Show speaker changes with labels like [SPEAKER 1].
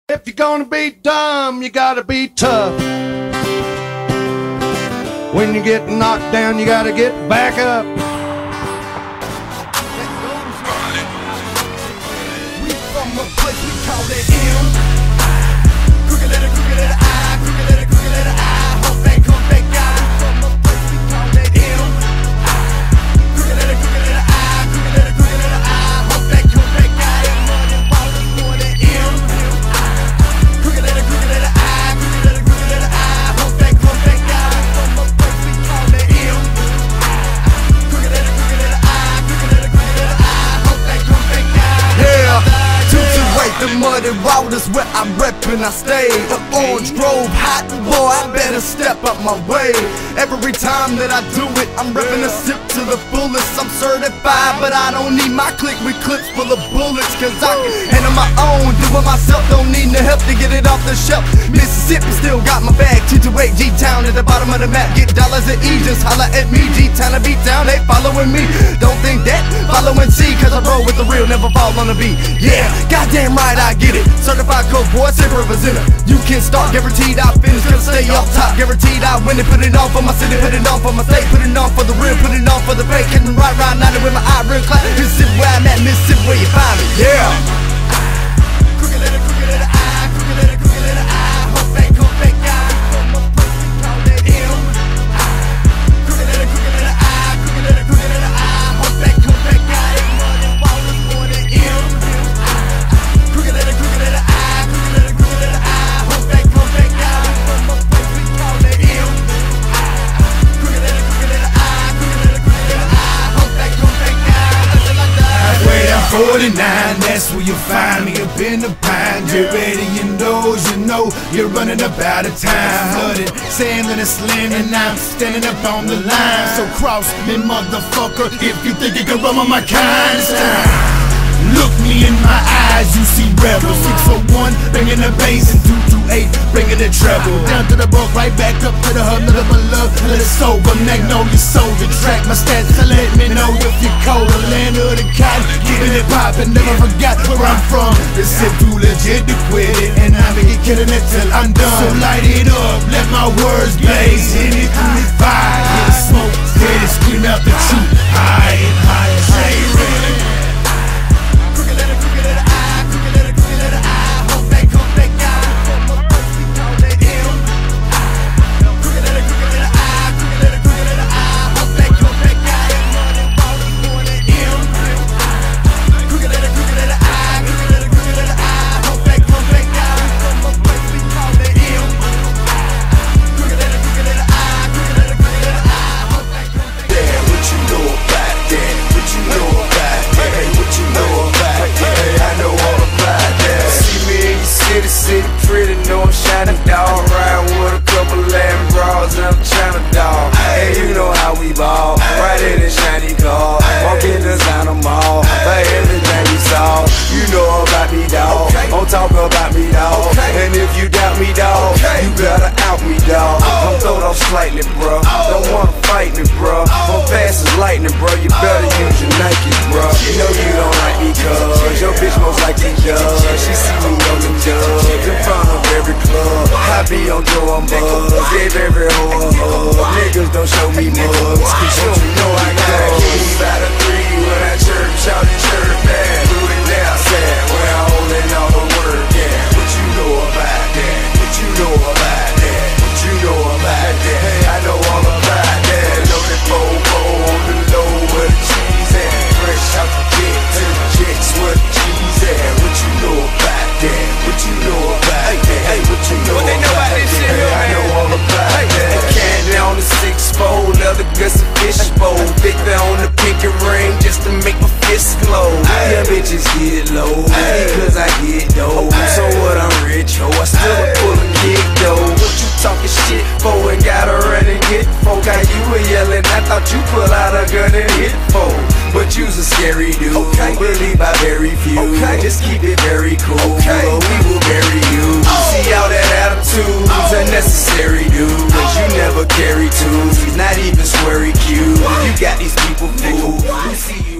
[SPEAKER 1] If you're gonna be dumb, you gotta be tough. When you get knocked down, you gotta get back up.
[SPEAKER 2] We from a place we call it M. Crooked letter I, crooked letter I. Hope they come back out. From a place we call it M. Crooked letter I, crooked letter I. Hope they come back out. And money ballers more than M. Crooked letter I, crooked letter I. Hope they come back out. From a place we call it M. Crooked letter I, crooked letter I. Hope they come back out. Yeah. The muddy waters where I rep and I stay. The Orange Grove hot boy, I better step up my way. Every time that I do it, I'm repping a sip to the fullest. I'm certified, but I don't need my clique with clips full of bullets. Cause I can handle my own, do it myself, don't need no help to get it off the shelf. Mississippi still got my bag, T28 G-Town at the bottom of the map. Get dollars at E, just holla at me. G-Town to beat down, they following me. Don't think that, following C, cause I roll with the real, never fall on the beat. Yeah, goddamn right, I get it. Certified coach boy, safe representative. You can start, guaranteed I finish. Gonna stay off top, guaranteed I win it. Put it on for my city, put it on for my state. Put it on for the real, put it on for the fake. Hitting right now with my eye real cloud. Mississippi where I'm at, Mississippi where you find me. Yeah. Crooked letter I, crooked letter I. Hope they come back out. From a place we call it M. Crooked letter I, crooked letter I. Hope they come back out. And money ballers more than M. Crooked letter I, crooked letter I. Hope they come back out. From a place we call it M. Crooked letter I, crooked letter I. Hope they come back out.
[SPEAKER 3] Way down 49, that's where you find me up in the pine. Get ready indoors, you know you're running up out of time. Flooded, sand and a slam, and I'm standing up on the line. So cross me, motherfucker, if you think you can run on my kind. It's time. Look me in my eyes, you see rebel. 601, bringing the bass, and 228, bringing the treble. Down to the book, right back up to the hub, none of my love, let it sober. Magnolia soldier, track my stats to let me know if you're cold. The land of the cotton, keeping it poppin', never forgot where I'm from. It's too legit to quit it, and I'ma get killing it till I'm done. So light it up, let my words blaze, hit it through the fire, hit the smoke, hit it, scream out the truth, high and high, stay ready.
[SPEAKER 4] Talk about me, dawg. And if you doubt me, dawg, you better out me, dawg. I'm throwed off slightly, bro. Don't wanna fight me, bro. I'm fast as lightning, bro. You better use your Nike, bro. You know you don't like me, cuz your bitch most likely does. She see me on the dubs in front of every club. I be on Joe and Buzz, gave every hoe a hug. Niggas don't show me mugs, cause you don't know I got a key out of 3 when I church out in church bag. Do it now, sad, where I holding all the work. What you know about that? What you know about that? What you know about that? Hey, I know all about that. Loaded fofo on the low where the cheese at. Fresh out the pit to the chicks where the cheese at. What you know about that? What you know about that? Hey, what you know about that? Hey, I know all about that. Candy on the 6-4, leather guts and fishbowl. Victor on the pinky ring just to make my fist glow. Yeah, bitches get low because I get dough. So what, I'm rich, ho, I still pull a kick though. What you talking shit for and gotta run and get folk? How you were yelling, I thought you pull out a gun and hit folk. But you's a scary dude, believe by very few. Just keep it very cool, or we will bury you. See all that attitude's unnecessary, dude. Cause you never carry twos, he's not even sweary cute. You got these people fooled who see you.